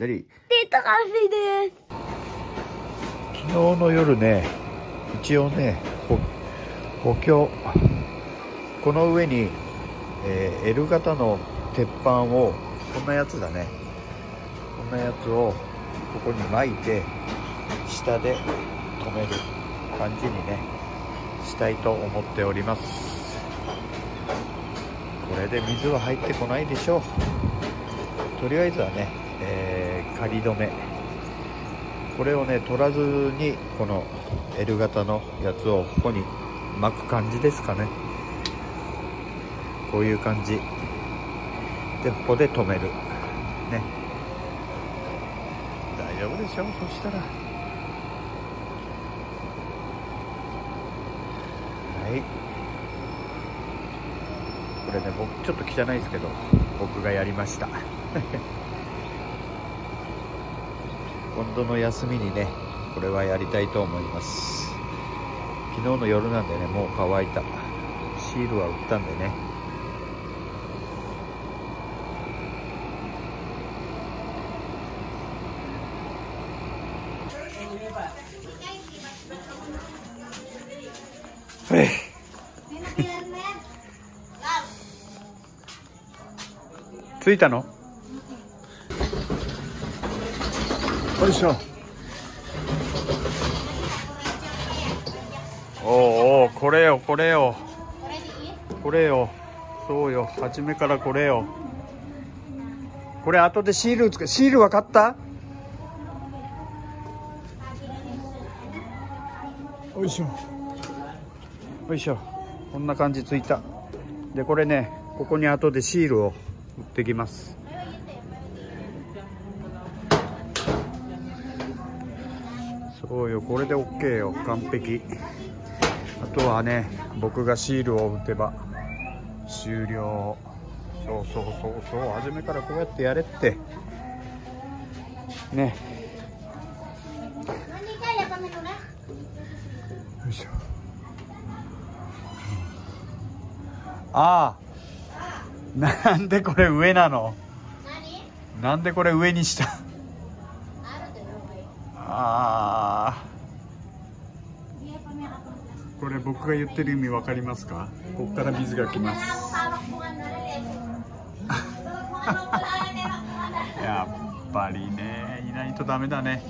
レディー。 高橋です。 昨日の夜ね、一応ね、補強、この上に、L 型の鉄板を、こんなやつだね、こんなやつをここに巻いて下で止める感じにねしたいと思っております。これで水は入ってこないでしょう。とりあえずはね、仮止め、これをね取らずにこの L 型のやつをここに巻く感じですかね。こういう感じでここで止めるね。大丈夫でしょう。そしたらはい、これね僕ちょっと汚いですけど僕がやりました今度の休みにねこれはやりたいと思います。昨日の夜なんでねもう乾いた。シールは打ったんでね。着いたの？よいしょ。おうおう、これよこれよこれよ、そうよ、初めからこれよ。これ後でシールつけ、シールは買った？よいしょよいしょ、こんな感じついた。でこれねここに後でシールを打ってきます。そうよ、これで OK よ、完璧。あとはね僕がシールを打てば終了。そうそうそうそう、初めからこうやってやれってね。よいしょ。ああ、なんでこれ上なの？なんでこれ上にした？ああ、これ僕が言ってる意味わかりますか？ここから水が来ますやっぱりね、いないとダメだね。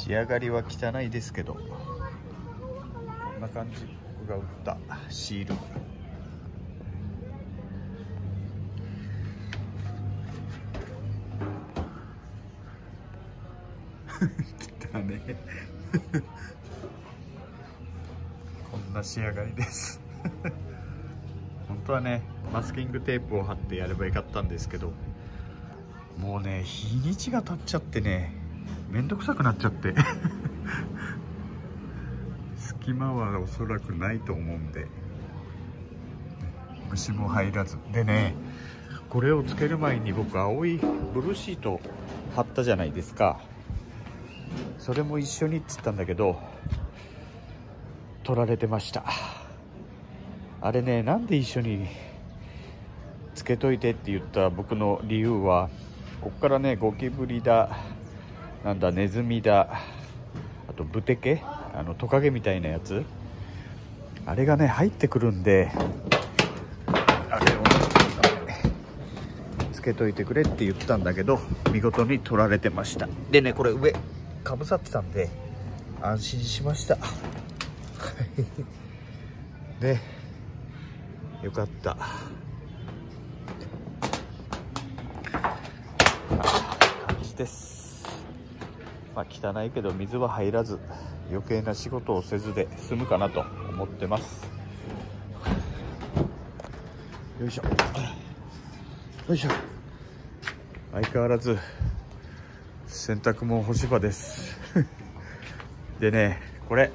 仕上がりは汚いですけど、こんな感じ。僕が打ったシール汚ねこんな仕上がりです本当はねマスキングテープを貼ってやればよかったんですけど、もうね日にちが経っちゃってねめんどくさくなっちゃって隙間はおそらくないと思うんで虫も入らずでね、これをつける前に僕青いブルーシート貼ったじゃないですか。それも一緒にっつったんだけど取られてました。あれね、なんで一緒につけといてって言った僕の理由は、こっからねゴキブリだなんだネズミだ、あとブテケ、トカゲみたいなやつ、あれがね入ってくるんで、あれをつけといてくれって言ったんだけど見事に取られてました。でね、これ上かぶさってたんで安心しましたでよかった。感じです。まあ汚いけど水は入らず余計な仕事をせずで済むかなと思ってます。よいしょよいしょ。相変わらず洗濯も干し場ですでね、これ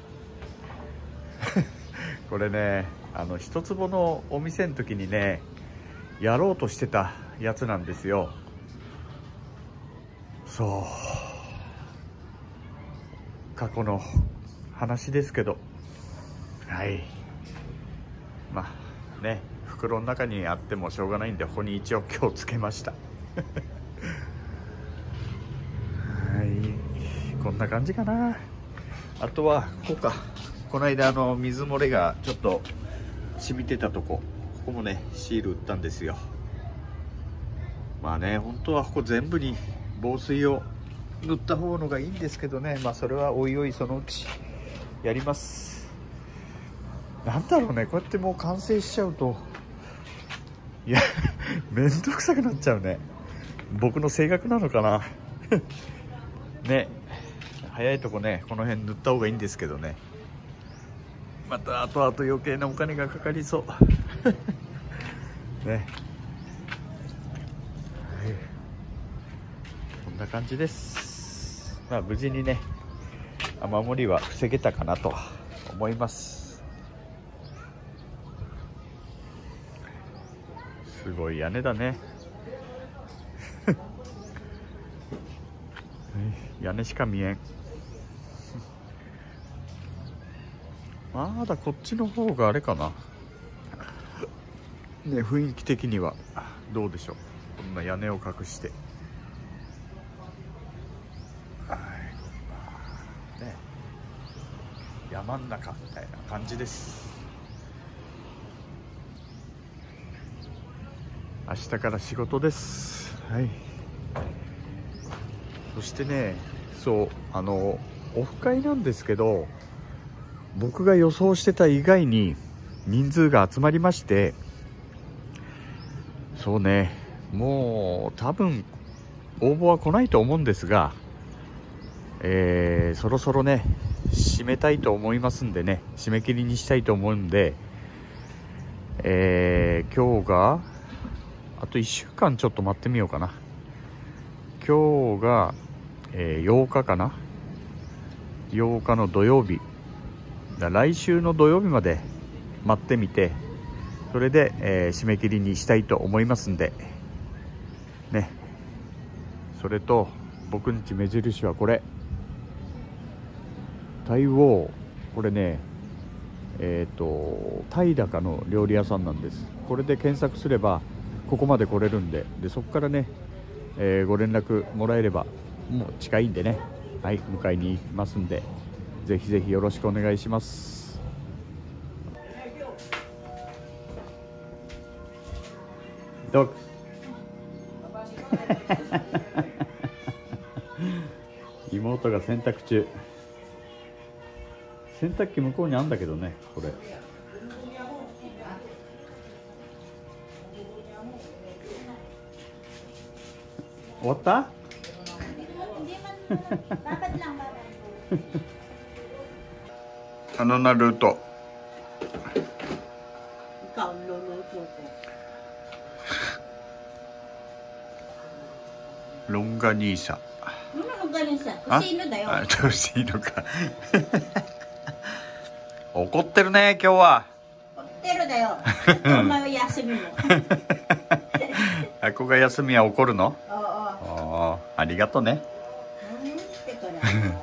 これね一坪のお店の時にねやろうとしてたやつなんですよ。そう過去の話ですけど、はい、まあね袋の中にあってもしょうがないんで、ここに一応今日つけましたはい、こんな感じかな。あとはここか、この間水漏れがちょっと染みてたとこ、ここもねシール打ったんですよ。まあね、本当はここ全部に防水を塗った方のがいいんですけどね、まあそれはおいおいそのうちやります。なんだろうね、こうやってもう完成しちゃうといやめんどくさくなっちゃうね。僕の性格なのかなね、早いとこねこの辺塗った方がいいんですけどね、また後々余計なお金がかかりそうね、はい、こんな感じです。まあ無事にね雨漏りは防げたかなと思います。すごい屋根だね屋根しか見えんまだこっちの方があれかなね、雰囲気的にはどうでしょう。こんな屋根を隠して、はいね、山ん中みたいな感じです。明日から仕事です。はい。そしてね、そうオフ会なんですけど、僕が予想してた以外に人数が集まりまして、そうね、もう多分応募は来ないと思うんですが、そろそろね締めたいと思いますんでね、締め切りにしたいと思うんで、今日があと1週間ちょっと待ってみようかな。今日が、8日かな、8日の土曜日だ、来週の土曜日まで待ってみて、それで、締め切りにしたいと思いますんでね。それと僕んち目印はこれ、タイウォー、これねタイ高の料理屋さんなんです。これで検索すればここまで来れるんで、そこからね、ご連絡もらえれば、もう近いんでね、はい、迎えに行きますんで、ぜひぜひよろしくお願いします。ドッグ妹が洗濯中。洗濯機向こうにあるんだけどね、これ。終わった？ano na luto? Ikaw ang luluto ko. Longganisa. Ano longganisa? Kusino da yo. Kusinoか。怒ってるね、今日は。 怒ってるだよ。お前は休みも。 あこが休みは怒るの？ おうおう。 ああ、ありがとね。 ってこれ。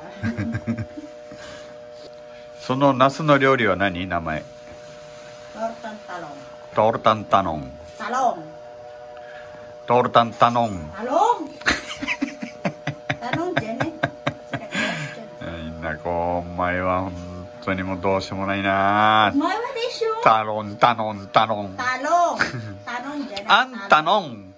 そのナスの料理は何？名前。 トルタンタロン。 トルタンタノン。 タロン。 トルタンタノン。 タロン。タロンじゃね。 みんなこうお前は本当にもうどうしようもないな。 お前はでしょ。 タロンタノンタロン。 タロン。タロンじゃない。 あんたのん。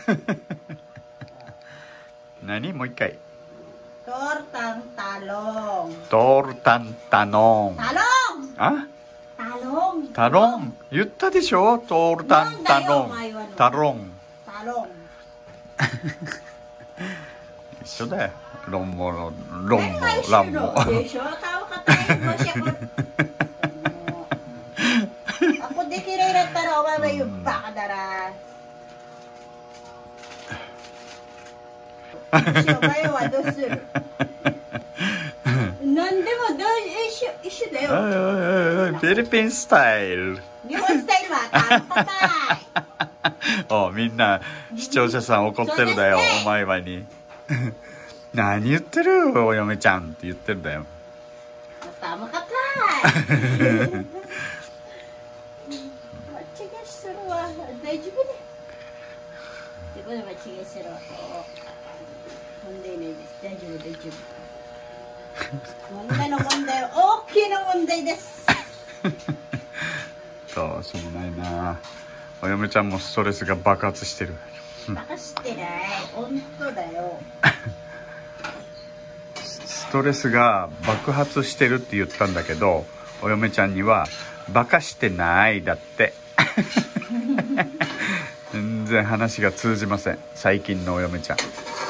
何？もう一回。 トルタンタロン。 トルタンタノン。 タロン。 あ？ タロン。 タロン。言ったでしょ？トルタンタノン。タロン。 タロン。 一緒だよ。ロンもランも。 でしょ。顔硬いもしako di kilala taro mama yung baka dara. Siya kayo wa doする。なんでもどう一緒だよ。 フィリピンスタイル。 日本スタイルは硬い。 おみんな視聴者さん怒ってるだよ、お前はに。何言ってるお嫁ちゃんって言ってるだよ。 頭硬い。間違いするわ。大丈夫ね。でこれ間違いするわ。問題ないです。大丈夫大丈夫。問題の問題は大きな問題です。 どうしようもないな。お嫁ちゃんもストレスが爆発してる。 爆発してない。本当だよ。 ストレスが爆発してるって言ったんだけど、お嫁ちゃんにはバカしてないだって。全然話が通じません、最近のお嫁ちゃん。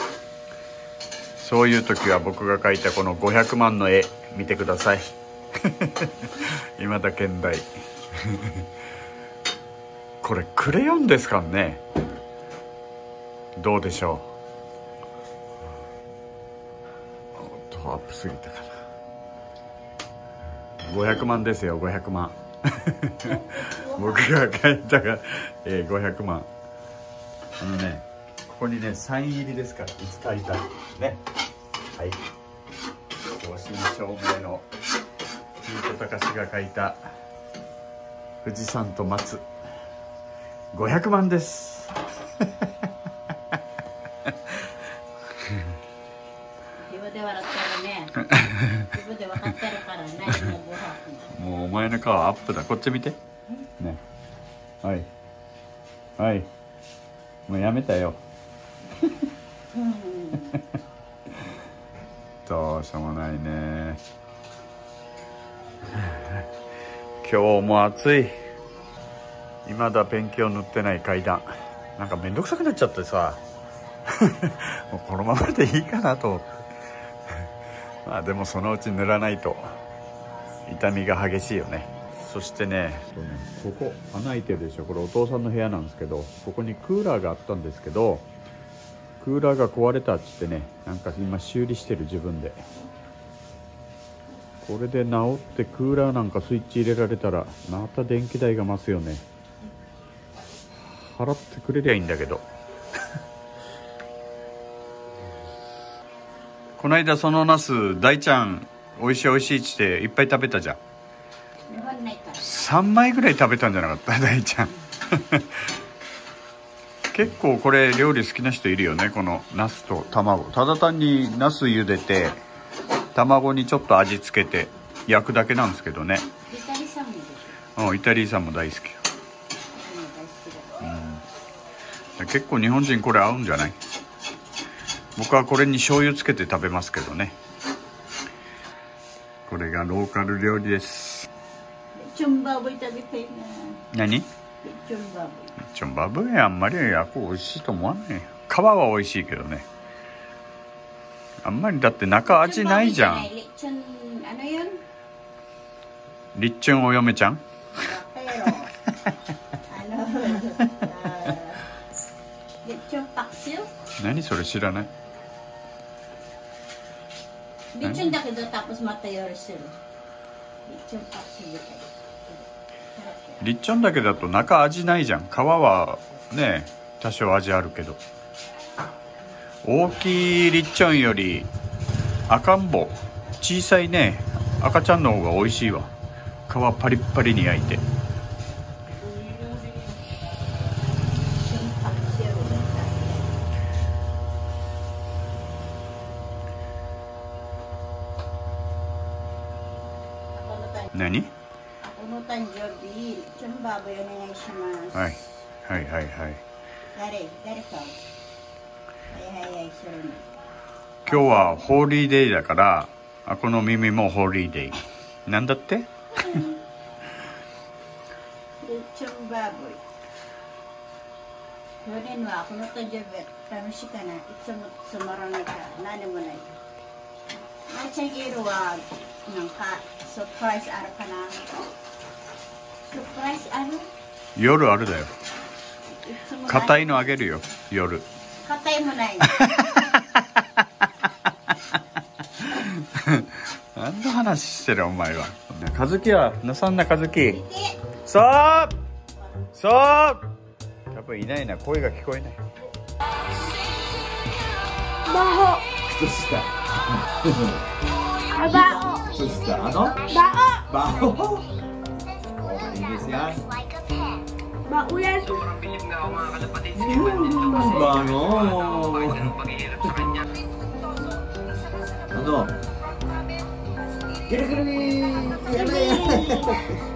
そういう時は僕が描いたこの500万の絵見てください。今田健大。これクレヨンですかね。どうでしょう。アップすぎたかな。500万ですよ、500万。僕が描いたが、500万。ここにねサイン入りですから、いつ描いたね。はい、正真正銘の金子隆が描いた富士山と松、500万です。 自分で笑ってるね。自分で分かってるからね。 もうお前の顔アップだ。こっち見てね。はいはい、もうやめたよ。どうしようもないね。今日も暑い。未だペンキを塗ってない階段、なんかめんどくさくなっちゃってさ。もうこのままでいいかなと思って。まあでもそのうち塗らないと痛みが激しいよね。そしてね、ここ穴開いてるでしょ。これお父さんの部屋なんですけど、ここにクーラーがあったんですけど、クーラーが壊れたっつってね、なんか今修理してる自分で。これで治ってクーラーなんかスイッチ入れられたらまた電気代が増すよね。払ってくれりゃいいんだけど。この間そのナス大ちゃん美味しい美味しいっつっていっぱい食べたじゃん。3枚ぐらい食べたんじゃなかった大ちゃん。結構これ料理好きな人いるよね。このナスと卵、ただ単にナス茹でて卵にちょっと味付けて焼くだけなんですけどね。 イタリさんもでしょ。イタリーさんも大好きよ。結構日本人これ合うんじゃない？僕はこれに醤油つけて食べますけどね。 がローカル料理です。 チョンバブイ食べたいな。 何？ チョンバブイ。 チョンバブイあんまり美味しいと思わない。皮は美味しいけどね。あんまりだって中味ないじゃん。 リッチョン、 リッチョンお嫁ちゃん？ リッチョンパクシル？ 何それ知らない。 リッチョンだけどtapos mata yorisする。リッチョンパクシル。 リッチョンだけだと中味ないじゃん。皮はね多少味あるけど、大きいリッチョンより赤ん坊、小さいね赤ちゃんの方が美味しいわ。皮パリッパリに焼いて。何？ この誕生日、チョンバブイお願いします。 はい、はいはいはい。 誰か。はい、それに。 今日はホーリーデーだから、この耳もホーリーデー。なんだって？ チョンバブイ。去年はこの誕生日楽しかな。いつもつまらないから何もない。マチャゲルはなんかサプライズあるかな。サプライズある？ 夜あるだよ。硬いのあげるよ夜。 硬いもない。 何の話してるお前は。和樹はなさんな和樹。そう多分いないな、声が聞こえない。 靴下靴下bau Inggris yan Bau yan. bango ano